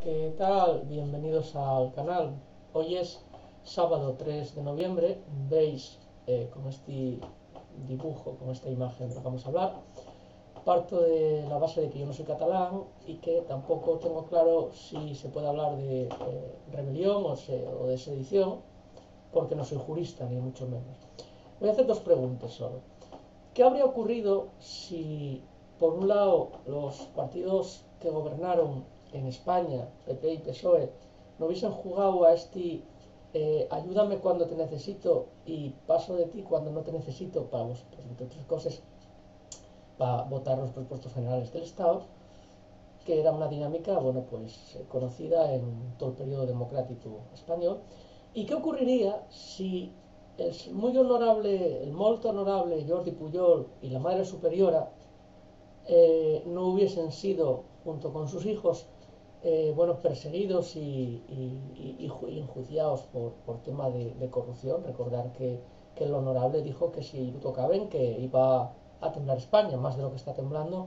¿Qué tal? Bienvenidos al canal. Hoy es sábado 3 de noviembre. Veis con este dibujo, con esta imagen de lo que vamos a hablar. Parto de la base de que yo no soy catalán y que tampoco tengo claro si se puede hablar de rebelión o de sedición, porque no soy jurista, ni mucho menos. Voy a hacer dos preguntas solo. ¿Qué habría ocurrido si, por un lado, los partidos que gobernaron en España, PP y PSOE, no hubiesen jugado a este ayúdame cuando te necesito y paso de ti cuando no te necesito para, pues, entre otras cosas, para votar los presupuestos generales del Estado, que era una dinámica, bueno, pues conocida en todo el periodo democrático español? ¿Y qué ocurriría si el molt honorable Jordi Pujol y la Madre Superiora no hubiesen sido, junto con sus hijos, bueno, perseguidos y enjuiciados por tema de corrupción? Recordar que el honorable dijo que si tocaban que iba a temblar España, más de lo que está temblando.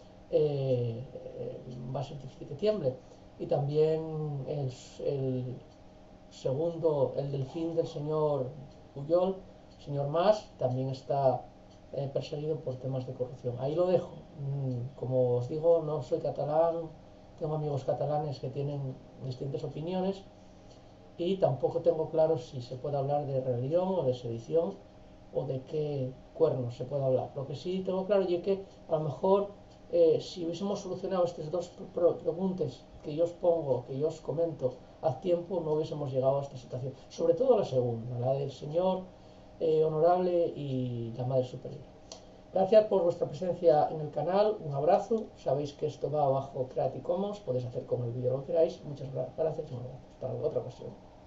Va a ser difícil que tiemble. Y también el segundo, el delfín del señor Pujol, señor Mas, también está perseguido por temas de corrupción. Ahí lo dejo. Como os digo, no soy catalán, tengo amigos catalanes que tienen distintas opiniones y tampoco tengo claro si se puede hablar de rebelión o de sedición o de qué cuernos se puede hablar. Lo que sí tengo claro es que a lo mejor si hubiésemos solucionado estas dos preguntas que yo os pongo, que yo os comento a tiempo, no hubiésemos llegado a esta situación. Sobre todo la segunda, la del señor honorable y la Madre Superior. Gracias por vuestra presencia en el canal, un abrazo. Sabéis que esto va bajo Creative Commons, podéis hacer con el vídeo lo que queráis. Muchas gracias y un abrazo. Hasta otra ocasión.